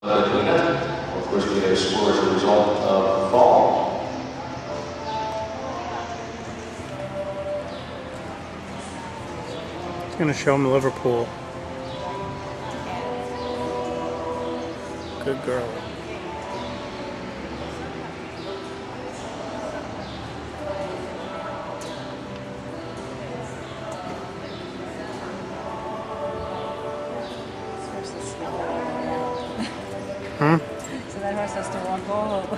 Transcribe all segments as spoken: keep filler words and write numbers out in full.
Of course, we have score as a result of fall. It's going to show him Liverpool. Good girl. Hmm? So that horse has to walk home.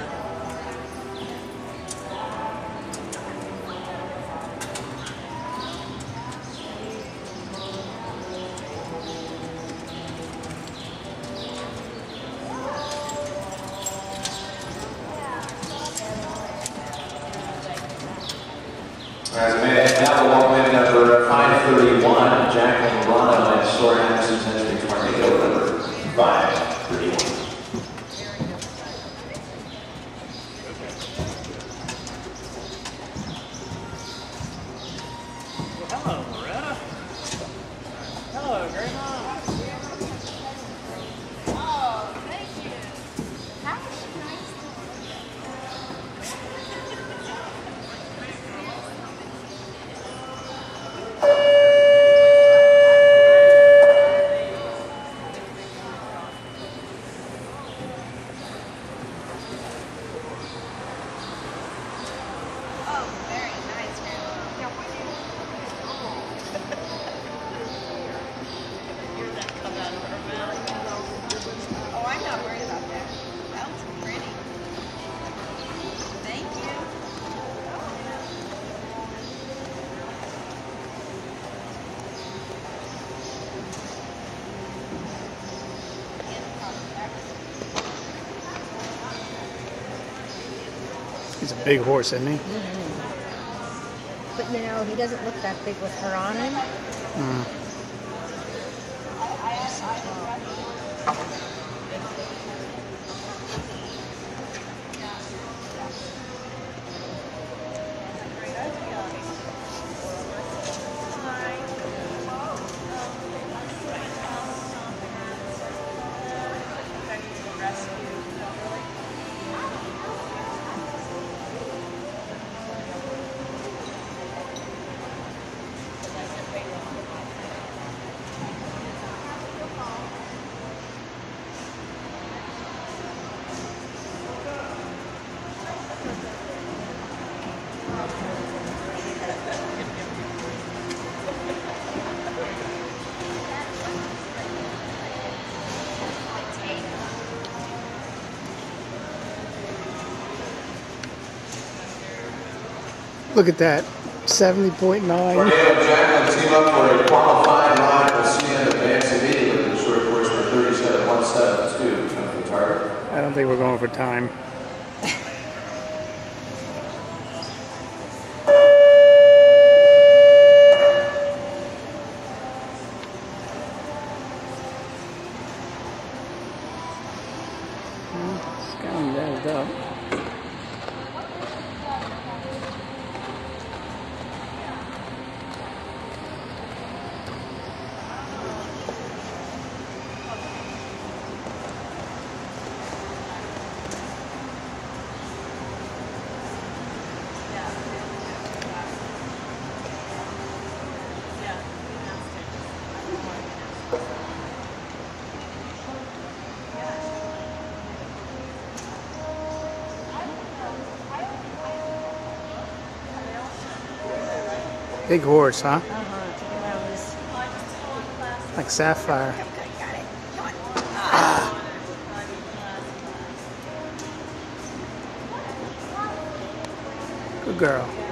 As a man, now the walk-in number five thirty-one, Jacqueline Rana and Sora Anderson's entry tornado number five thirty-one. Hello, Loretta. Hello, Grandma. Oh, thank you. How is she nice to Oh, very nice, Grandma. Yeah, what do you Oh, I'm not worried about that. That looks pretty. Thank you. He's a big horse, isn't he? Mm-hmm. But you know, he doesn't look that big with her on him. Mm. Look at that, seventy point nine. Tornado and Jacqueline team up for a qualifying ride with C N advance immediately. The short course for thirty-seven one seventy-two. Come from target. I don't think we're going for time. It's kind of jazzed up. Big horse, huh? Uh-huh. Take him out of this. Like Sapphire. Okay, got it. Come on. Ah. Good girl.